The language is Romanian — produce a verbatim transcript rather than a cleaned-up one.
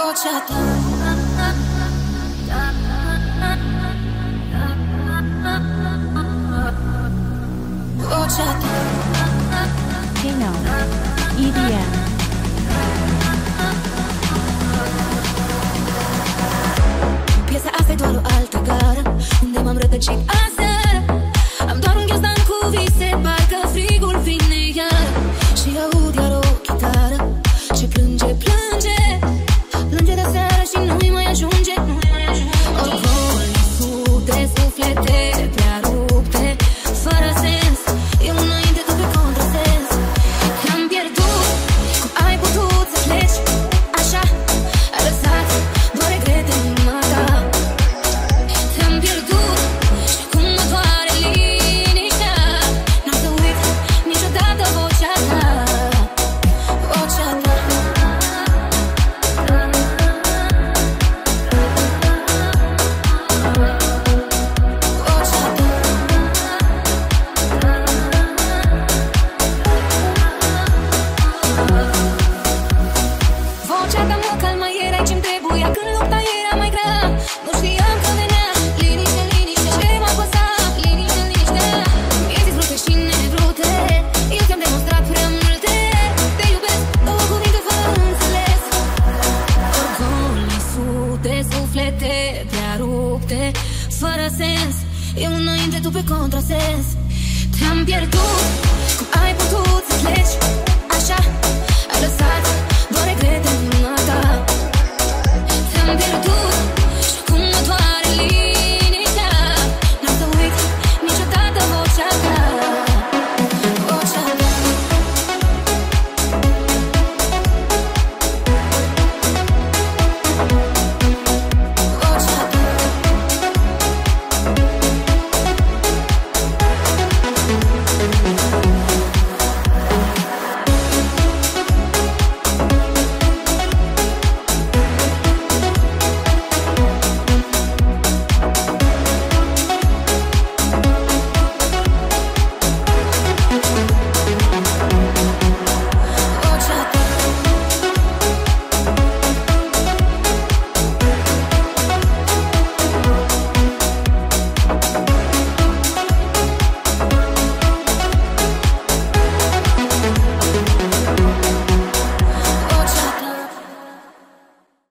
vocea ta. Vocea ta. Kino, E D M. Piesa asta e doar o altă gară unde m-am rătăcit aseară. Am doar un ghiozdan cu vise, parcă frigul vine iar. Și aud iar o chitară ce plânge, plânge, plânge de seară și nu-i mai ajunge. Oricum sute suflete prea rupte, fără sens. Eu înainte, tu pe contrasens. Te-am pierdut, cum ai putut să pleci așa? Ai lăsat doar regrete în inima ta. Te-am pierdut și cum mă doare liniștea. N-am să uit niciodată vocea ta. Vocea ta. Vocea ta mă calma, erai ce-mi trebuia când lupta era mai grea. Nu știam că venea liniște, liniște, ce m-a păsat, liniște, liniște. Vieții vrute și nevrute, eu ți-am demonstrat prea multe. Te iubesc, două cuvinte fără înțeles. Orgolii sute, suflete prea rupte, fără sens. Eu înainte, tu pe contrasens. Te-am pierdut, cum ai putut să pleci așa?